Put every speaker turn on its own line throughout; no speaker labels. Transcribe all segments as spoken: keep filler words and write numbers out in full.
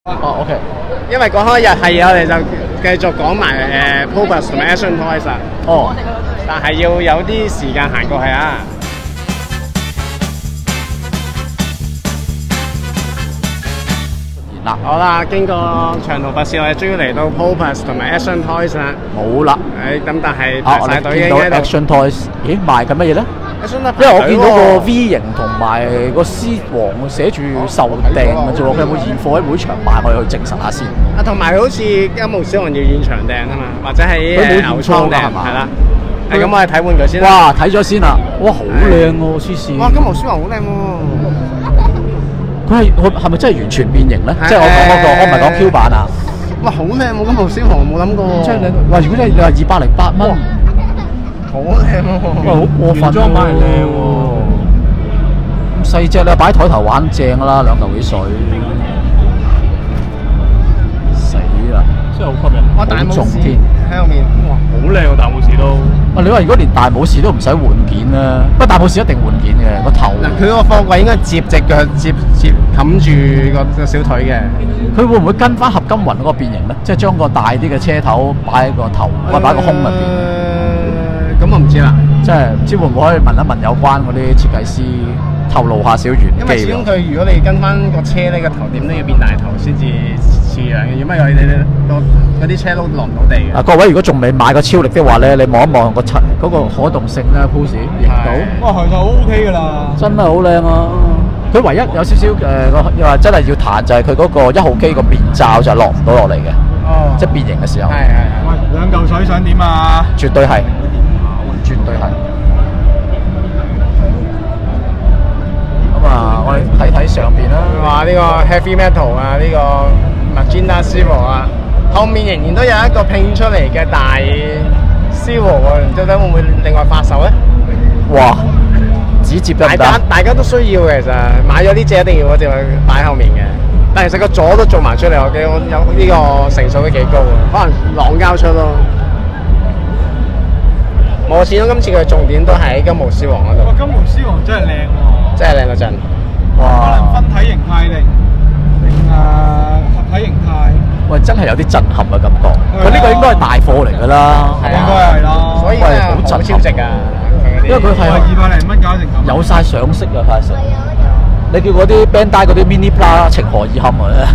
哦 ，OK。
因為講開日係我哋就繼續講埋誒 Popus 同埋 Action Toys 啊。
哦。
但係要有啲時間行過去啊。
嗱，
好啦，經過長途跋涉，我哋終於嚟到 Popus 同埋 Action Toys 啦。
冇啦。
誒，咁但係
啊，
排晒隊
見到
嘅
Action Toys，咦賣緊乜嘢咧？因為我見到個 V 型同埋個獅王寫住售訂嘅啫喎，佢有冇現貨喺會場賣？我哋去證實下先。
啊，同埋好似金毛獅王要現場訂啊嘛，或者喺牛倉訂係啦。係咁，我哋睇玩具先啦。
哇，睇咗先啦！哇，好靚喎，黐線！
哇，金毛獅王好靚喎！
佢係佢係咪真係完全變形咧？即係我講嗰個，我唔係講 Q 版啊！
哇，好靚喎！金毛獅王冇諗過喎。
即係你話，如果你你話二百零八蚊，
好靚喎！
哇，好過分喎！
裝版係靚喎，
咁細隻你擺台頭玩正啦，兩嚿幾水。死啦！
真係好吸引。
哇，大武士喺後面，哇，
好靚喎大武士都。
啊，你話如果連大武士都唔使換件啦，不過大武士一定換件嘅個頭。
嗱，佢個貨櫃應該接隻腳接接冚住個個小腿嘅。
佢會唔會跟翻合金雲嗰個變形咧？即係將個大啲嘅車頭擺喺個頭，或者擺喺個胸入邊。
誒，咁我唔知啦。
即係唔知會唔會可以問一問有關嗰啲設計師，透露下少玄機。
因為始終佢如果你跟翻個車呢個頭點都要變大頭先至似樣嘅，如果唔係你你個嗰啲車都落唔到地嘅。
嗱，各位如果仲未買過超力的話咧，你望一望個漆嗰個可動性咧 ，pose 型到。
哇，係就 O K 㗎啦。
真係好靚啊！佢唯一有少少誒個又話真係要彈就係佢嗰個一號機個面罩就落唔到落嚟嘅，
哦，
即係變形嘅時候。
係係係。
喂，兩嚿水想點啊？
絕對係，絕對係。咁啊，我哋睇睇上邊啦。
話呢個 heavy metal 啊，呢個 Magina Zero 啊，後面仍然都有一個拼出嚟嘅大 Zero 喎，到底會唔會另外發售咧？
哇！指接得唔得？
大家大家都需要嘅，其實買咗呢隻一定要嗰隻擺喺後面嘅。但其實個左都做埋出嚟，我記得有呢個成數都幾高嘅，可能朗交出咯。我始終今次嘅重點都喺金毛獅王嗰度。
哇，金毛獅王真係靚喎！
真係靚嗰陣。
可
哇！
能分體形態定定啊合體形態。
喂，真係有啲震撼嘅感覺。佢呢個應該係大貨嚟㗎啦，
係啊
應該係啦。
所以真係好超值㗎。
因為佢係
二百零蚊搞成咁。
有晒上色啊，快成！你叫嗰啲 Bandai 嗰啲 mini pla 情何以堪啊咧？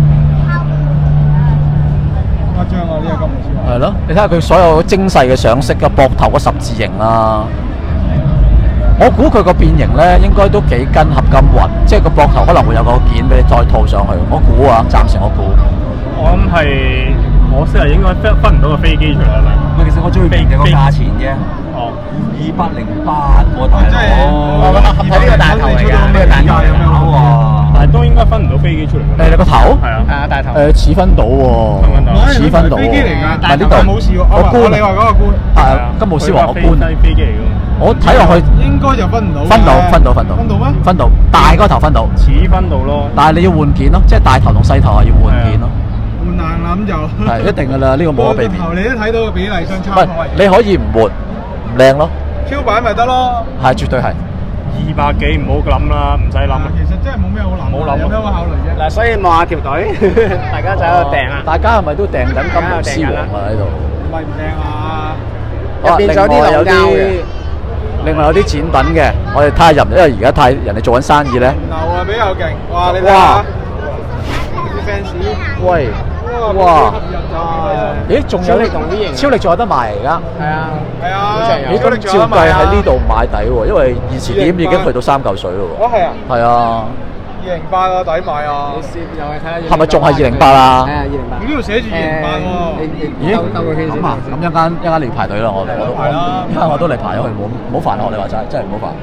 誇張啊！呢個金毛獅王。
係咯，你睇下佢所有精細嘅上色嘅膊頭個十字形啦。我估佢個變形咧應該都幾跟合金雲，即係個膊頭可能會有個件俾你再套上去。我估啊，暫時我估。
我諗係我先係應該分分唔到個飛機出嚟係咪？
唔係，其實我最平就個價錢啫。
哦，
二百零八喎，大佬。
我合體呢個大頭嚟㗎，呢個大頭
有咩好啊？
但係都應該分唔到飛機出嚟㗎。
誒，你個頭？
係啊。
啊，大頭。
誒，似分到喎，似分到喎。
飛機嚟㗎，
唔係呢度
冇事喎。
個官，
你話嗰個官
係金毛獅王個官。
飛機嚟㗎。
我睇落去
應該就分唔到。
分到，分到，分到。
分到咩？
分到，大嗰個頭分到。
似分到咯。
但係你要換件咯，即係大頭同細頭係要換件咯。
換硬諗就
係一定㗎啦，呢個冇得避免。
頭你都睇到個比例相差。
唔係，你可以唔換，唔靚咯。
超版咪得咯。
係，絕對係。
二百幾唔好諗啦，唔使諗。其實真係冇咩好諗，冇諗，有咩好考慮啫？
嗱，所以望下條隊，大家就喺度訂啊。
大家係咪都訂緊金毛獅王啊喺度？
唔係唔靚啊！
入邊仲有啲老膠嘅。
另外有啲展品嘅，我哋睇下人，因為而家睇人哋做緊生意咧。
流啊比較勁，哇！你睇下啲 fans，
喂，哇！咦，仲有超力仲有得賣而家？
係啊，
係啊，
咦，咁照計喺呢度買抵喎，因為現時點已經去到三嚿水咯喎。
哦，係啊。
係啊。
二零八啊，抵買啊！
你試又去睇下。
係咪仲係二零八啊？
係啊，二零八。
呢度寫住二零八喎。
咦？咁啊，咁一間一間你要排隊啦，我我都我，因為我都嚟排咗去，冇唔好煩我哋話齋，真係唔好煩。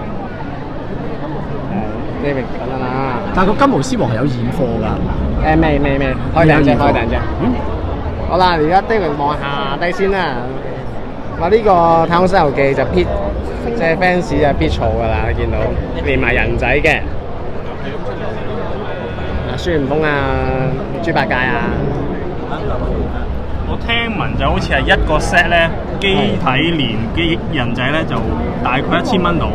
誒，呢邊等等啦。
但係個金毛獅王係有現貨㗎。
誒，未未未，開訂啫，開訂啫。嗯。好啦，而家呢邊望下低先啦。話呢個《太空西遊記》就必，即係 fans 就必儲㗎啦，你見到連埋人仔嘅。啊，孫悟空啊，豬八戒啊。
我聽聞就好似係一個 set 咧，機體連機人仔咧就大概一千蚊到。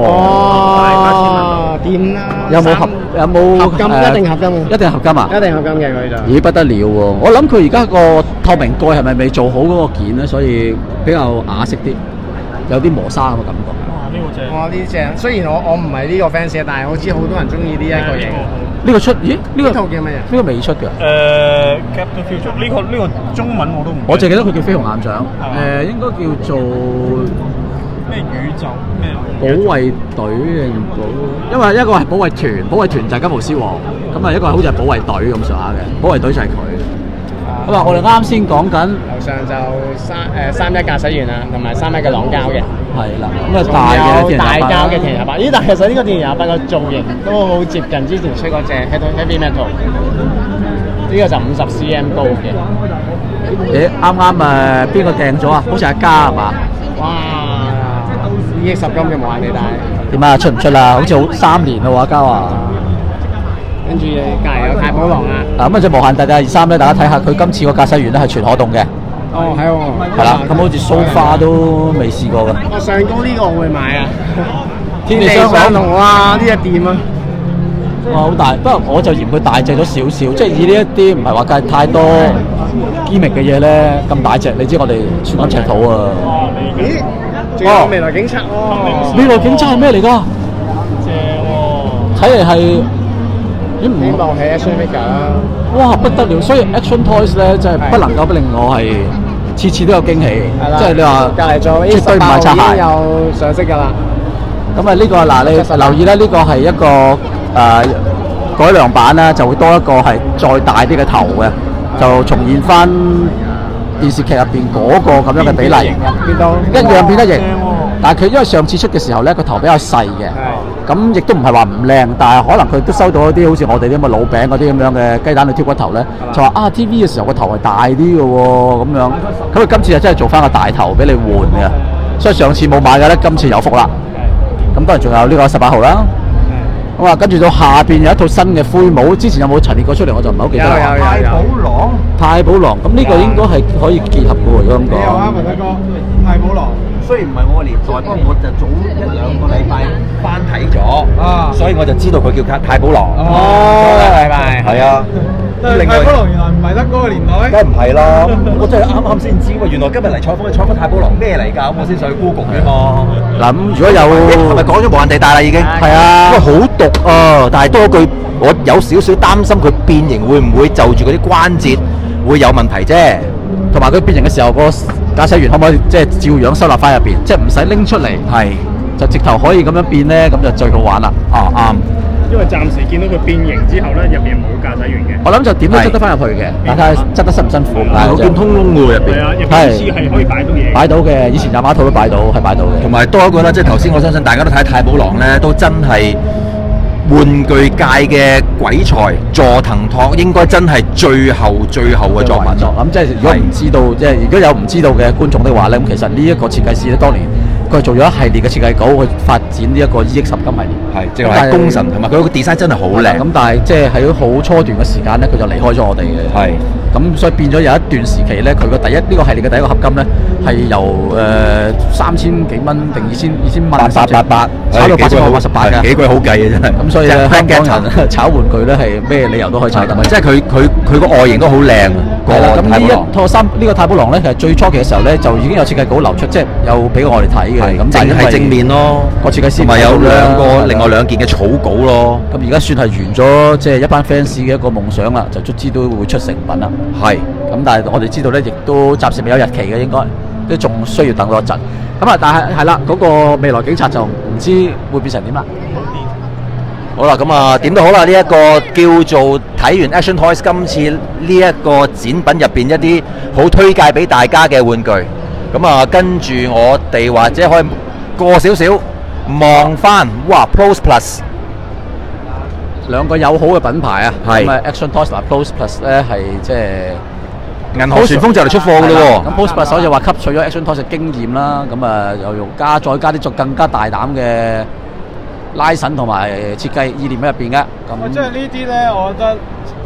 哦，掂啦。
有冇合有冇
合金？一定合金嘅，
一定合金啊！
一定合金嘅佢就。
咦，不得了喎！我諗佢而家個透明蓋係咪未做好嗰個件咧？所以比較啞色啲，有啲磨砂咁嘅感覺。
哇！呢個正。
哇！呢隻雖然我我唔係呢個 fans， 但係我知好多人中意呢一個型。
呢個出？咦？呢個
套叫乜嘢？
呢個未出嘅。
誒 Captain Future 呢個呢個中文我都唔。
我淨記得佢叫飛鴻艦長。誒，應該叫做
咩宇宙咩？
保衛隊定保？因為一個係保衛團，保衛團就係金毛獅王，咁啊一個好似係保衛隊咁上下嘅，保衛隊就係佢。咁啊，我哋啱先講緊
樓上就三誒三一駕駛員啊，同埋三一嘅朗膠嘅。
係啦，咁啊大嘅
大膠嘅田廿八。咦，但係其實呢個田廿八個造型都好接近之前出嗰隻 Heavy Metal。呢個就五十 cm 高嘅。
誒，啱啱誒邊個訂咗啊？好似阿嘉係嘛？
哇！二億十金嘅無限地帶。
點啊？出唔出啊？好似好三年咯喎，阿嘉話。
跟住隔離有太保郎啊！
嗱咁啊，隻無限地帶二三咧，大家睇下佢今次個駕駛員咧係全可動嘅。
哦，係喎。
係啦，咁好似 so far 都未試過嘅。
我上高呢個我會買啊！
天地雙
龍哇！呢隻掂啊！
哇，好大！不過我就嫌佢大隻咗少少，即係以呢一啲唔係話計太多機密嘅嘢咧，咁大隻，你知我哋寸金尺土啊！
咦？仲有未來警察喎！
未來警察係咩嚟㗎？
正喎！
睇嚟係咦唔
希望係 Action Figure 啦！
哇，不得了！所以 Action Toys 咧，真係不能夠不令我係次次都有驚喜。即係你話
隔離座
絕對唔係擦鞋。
有上色㗎啦。
咁啊，呢個嗱你留意咧，呢個係一個誒、呃、改良版啦，就會多一個係再大啲嘅頭嘅，就重現翻電視劇入邊嗰個咁樣嘅比例，
變到
一樣變得型。但係佢因為上次出嘅時候咧，個頭比較細嘅，咁亦都唔係話唔靚，但係可能佢都收到一啲好似我哋啲咁嘅老餅嗰啲咁樣嘅雞蛋裏挑骨頭咧，就話啊 T V 嘅時候個頭係大啲嘅喎，咁樣，咁佢今次就真係做翻個大頭俾你換嘅，所以上次冇買嘅咧，今次有福啦。咁當然仲有呢個十八號啦。咁啊，跟住到下邊有一套新嘅灰帽，之前有冇陳列過出嚟我就唔係好記得啦。
有有有有。
太保郎，
太保郎，咁呢個應該係可以結合嘅喎，如果咁講。
你又啱文德哥，太保郎。
雖然唔係我個年代，不過我就早一兩個禮拜翻睇咗，
啊，
所以我就知道佢叫太保郎。
哦，拜拜。
係啊。
太保郎原來唔係德哥嘅年代。
梗係唔係啦，我真係啱啱先知喎，原來今日嚟採訪，採訪太保郎咩嚟㗎？咁我先上去 Google 嘅嘛。
嗱，咁如果有
係咪講咗無限地帶啦已經？
係啊，
因為好毒啊！但係多句，我有少少擔心佢變形會唔會就住嗰啲關節會有問題啫。
同埋佢變形嘅時候，個駕駛員可唔可以即係照樣收納翻入邊，即係唔使拎出嚟，
係
就直頭可以咁樣變咧，咁就最好玩啦。啊啱。
因為暫時見到佢變形之後咧，入邊冇駕駛員嘅。
我諗就點都執得翻入去嘅，但係執得辛唔辛苦？
有見通窿嘅喎入邊。
係啊，入邊好似係可以擺到嘢。
擺到嘅，以前廿碼套都擺到，係擺到嘅。
同埋多一個啦，即係頭先我相信大家都睇太保郎咧，都真係玩具界嘅鬼才，佐藤拓應該真係最後最後嘅作品。
咁即係如果唔知道，即係如果有唔知道嘅觀眾的話咧，咁其實呢一個設計師咧，當年佢係做咗一系列嘅設計稿去發展呢一個 E X 十金系列。
係，即係功臣同埋佢個 design 真係好靚。
咁但係即係喺好初段嘅時間咧，佢就離開咗我哋嘅。
係。咁
所以變咗有一段時期咧，佢個第一呢、這個系列嘅第一個合金咧，係由誒三千幾蚊定二千二千蚊八八八八炒到八千八十八嘅，
幾鬼好計嘅真係。
咁所以咧，香港人炒玩具咧係咩理由都可以炒得。
即係佢佢佢個外形都好靚。
係啦，咁呢一套三呢個太保郎咧，其實最初期嘅時候咧，就已經有設計稿流出，即係有俾我哋睇嘅。咁
淨係正面咯，
個設計師
同埋有兩個另外兩件嘅草稿咯。
咁而家算係完咗，即係一班 fans 嘅一個夢想啦，就卒之都會出成品啦。
係。
咁但係我哋知道咧，亦都暫時未有日期嘅，應該都仲需要等多一陣。咁啊，但係係啦，嗰個未來警察就唔知會變成點啦。
好啦，咁啊點都好啦，呢一個叫做睇完 Action Toys 今次呢一個展品入邊一啲好推介俾大家嘅玩具。咁啊，跟住我哋或者可以過少少望翻，哇 Pros Plus
兩個友好嘅品牌啊，
係
咁啊 Action Toys 同 Pros Plus 咧係即係
銀河旋風就嚟出貨㗎咯喎。
咁 Pros Plus 所以話吸取咗 Action Toys 嘅經驗啦，咁啊又用加再加啲再更加大膽嘅拉繩同埋設計意念喺入邊嘅。咁
即係呢啲咧，我覺得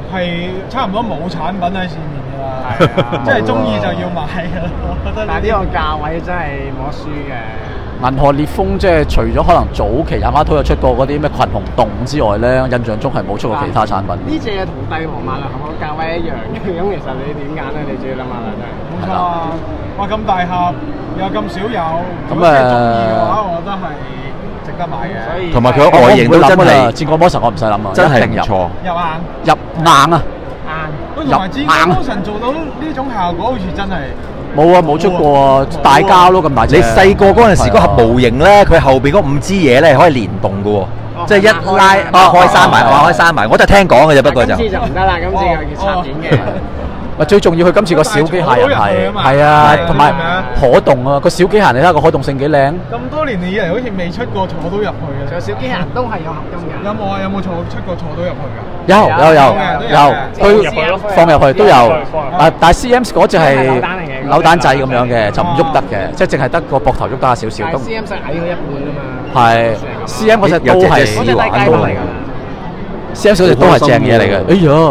係差唔多冇產品喺市面㗎啦，
係啊
即係中意就要買㗎啦。我覺得
但係呢個價位真係冇得輸嘅。
銀河烈風即係除咗可能早期雅馬哈有出過嗰啲咩群雄洞之外咧，印象中係冇出過其他產品。
呢隻同帝皇萬能俠個價位一樣嘅，咁其實你點揀咧？你自己諗下啦，真係。
冇錯啊！哇咁大盒又咁少有，
咁
如果真係中意嘅話，
誒
我覺得係值得買嘅。
所以
同埋佢個外形都真係
戰國魔神，我唔使諗啊，
真係
一定入
唔錯。
又硬
入硬啊！
硬。
喂，同埋戰國魔神做到呢種效果，好似真係
冇啊，冇出過啊，大膠咯咁大隻。
你細個嗰陣時嗰盒模型咧，佢後邊嗰五支嘢咧係可以連動嘅喎，即係一拉擘開閂埋，擘開閂埋，我都係聽講嘅啫，不過就
今次就唔得啦，今次又要插件嘅。
咪最重要，佢今次個小機械人係係啊，同埋可動啊！個小機械人你睇下個可動性幾靚。
咁多年以嚟好似未出過坐到入去嘅。
仲有小機械人都係有合金嘅。
有冇啊？有冇坐出過坐到入去㗎？
有有有有，
佢
佢放入去都有。啊，但係 C M 嗰隻係扭蛋仔咁樣嘅，就唔喐得嘅，即係淨係得個膊頭喐得少少。
但係 C M 細矮佢一半啊嘛。
係 C M 嗰隻都係
嗰隻低階版嚟㗎。
C M 嗰隻都係正嘢嚟嘅。哎呀！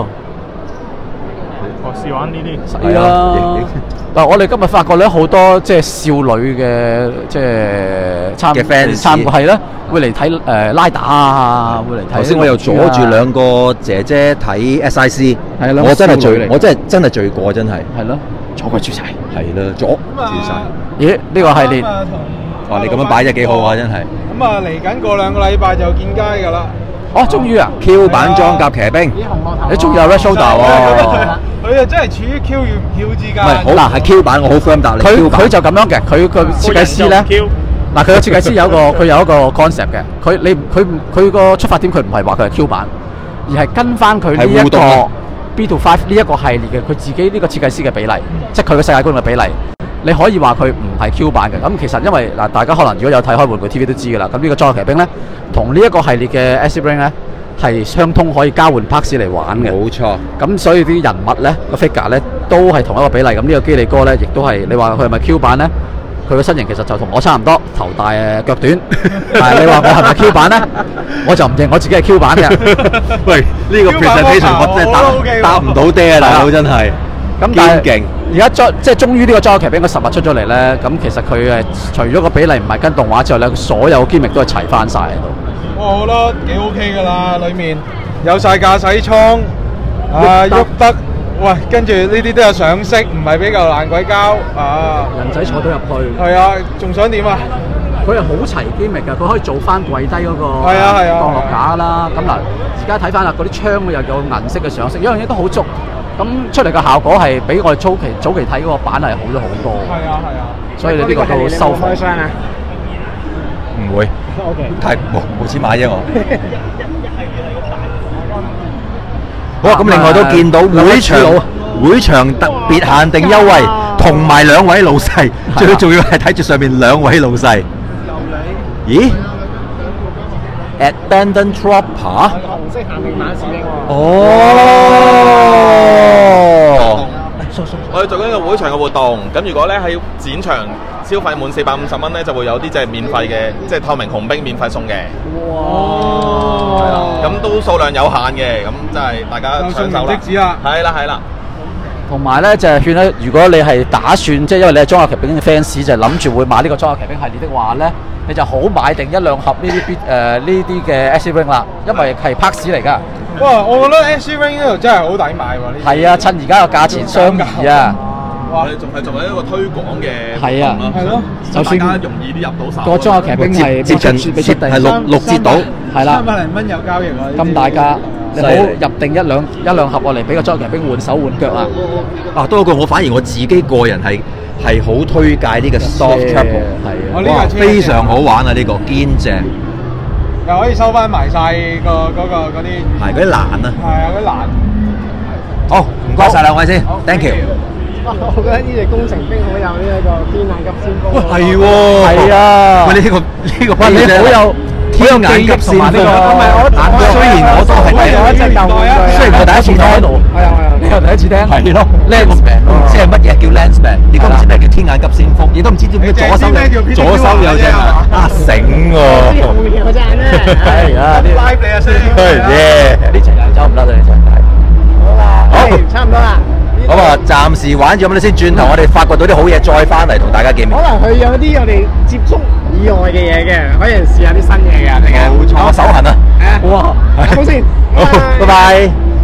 試玩呢啲
係啊！嗱，我哋今日發覺咧，好多即係少女嘅即係參
嘅 fans
參係啦，會嚟睇誒拉打啊，會嚟睇。
頭先我又阻住兩個姐姐睇 S I C，
係啦
我真係
少女嚟
罪，我真係真係罪過，真係。
係咯，阻佢住晒。
係啦，阻
咁啊
住晒。
咦？呢個系列
咁啊同
哇！你咁樣擺真係幾好啊，真係。
咁啊，嚟緊過兩個禮拜就見街㗎啦。
哦，終於啊！
Q 版裝甲騎兵，
咦，紅膊頭。
你仲有 Red Shoulder 喎？
佢啊真係處於 Q 與唔 Q 之間。
唔係好嗱係 Q 版，我好 firm 答你。
佢
Q 版
佢就咁樣嘅，佢個設計師咧。嗱，佢個設計師有一個佢有一個 concept 嘅，佢你佢佢個出發點佢唔係話佢係 Q 版，而係跟翻佢呢一
係互動
個
啊
B to Five 呢一個系列嘅佢自己呢個設計師嘅比例，即係佢嘅世界觀嘅比例。你可以話佢唔係 Q 版嘅，咁其實因為嗱，大家可能如果有睇開玩具 T V 都知㗎啦，咁呢個裝甲騎兵咧，同呢一個系列嘅 S C Ring 咧係相通，可以交換 parts 嚟玩嘅。
冇錯。
咁所以啲人物咧個 figure 咧都係同一個比例，咁呢個基利哥咧亦都係你話佢係咪 Q 版咧？佢個身形其實就同我差唔多，頭大誒腳短。但係你話我係咪 Q 版咧？我就唔認我自己係 Q 版嘅。
喂，呢個 presentation 我真係答答唔到爹啊，大佬真係。
咁但係
堅勁
而家裝即係終於呢個裝甲騎兵個實物出咗嚟咧，咁其實佢誒除咗個比例唔係跟動畫之外咧，所有 gimmick 都係齊翻晒喺度。
我覺得幾 OK 㗎啦，裡面有晒駕駛艙，啊喐得，喂，跟住呢啲都有上色，唔係比較爛鬼膠啊！
人仔坐到入去，
係啊，仲想點啊？
佢係好齊 gimmick 㗎，佢可以做翻跪低嗰個
係啊係啊
降落架啦。咁嗱，而家睇翻啦，嗰啲槍又有銀色嘅上色，一樣嘢都好足。咁出嚟嘅效果係比我哋早期早期睇嗰個版係好咗好多。
係啊係啊，
所以你呢個都收貨。
開箱啊！
唔會。
O K。
太冇冇錢買啫我。好啊，咁另外都見到會場會場特別限定優惠，同埋兩位老細，最重要係睇住上面兩位老細。咦 ？Abandon Trooper。
紅色限定版士兵喎。
哦。
我哋做緊一個會場嘅活動，咁如果咧喺展場消費滿四百五十蚊咧，就會有啲即係免費嘅，即係透明紅兵免費送嘅。
哦，
係啦，咁都數量有限嘅，咁即係大家搶手啦。
即止啦，
係啦係啦。
同埋咧就係勸咧，如果你係打算即係因為你係裝甲騎兵嘅 fans，就係諗住會買呢個裝甲騎兵系列的話咧，你就好買定一兩盒呢啲誒呢啲嘅 S C Ring 啦，因為係 parts 嚟㗎。
哇！我覺得 S C Ring 呢度真係好抵買喎，呢啲
係啊，趁而家個價錢相宜啊！
我哋仲係做緊一個推廣嘅
係啊
係咯，
就算
大家容易啲入到手。
個裝甲騎兵係
接近
未出地
係六六折到，
係啦
三，百零蚊有交易喎，
咁大價，你好
犀利
入定一兩一兩盒落嚟俾個裝甲騎兵換手換腳啊！
啊，多一句我反而我自己個人係係好推介呢個 Soft Turbo，
係啊
我呢
哇，
架車
非常好玩啊！呢個堅正，
又可以收翻埋晒個嗰個嗰啲
係嗰啲欄啊。
係啊嗰啲欄。
好，唔該晒兩位先，thank you。
我覺得呢隻工程兵好有呢一個天眼急先鋒。
喂，係喎，
係啊
喂，呢個呢個
喂，你好有
天眼急先鋒，
呢個
雖然我都係第一
有一隻舊玩具啊
雖然我第一次睇喺度，
係啊係啊。
你又第一次聽？
係咯 ，Landsman 都唔知係乜嘢叫 Landsman，亦都唔知咩叫天眼急先鋒，亦都唔知點解左手有左手有隻啊醒喎，
啲紅苗真係咧。
係啊，呢
live 你啊先。
耶！
呢隻又走唔甩啦，呢隻。
差唔多啦。
咁啊，暫時玩咗咁你先，轉頭我哋發掘到啲好嘢，再翻嚟同大家見面
可。能佢有啲我哋接觸以外嘅嘢嘅，可以試下啲新嘢嘅，大家。
冇錯，手痕啊！
係啊，
哇！
好先，
好，拜拜。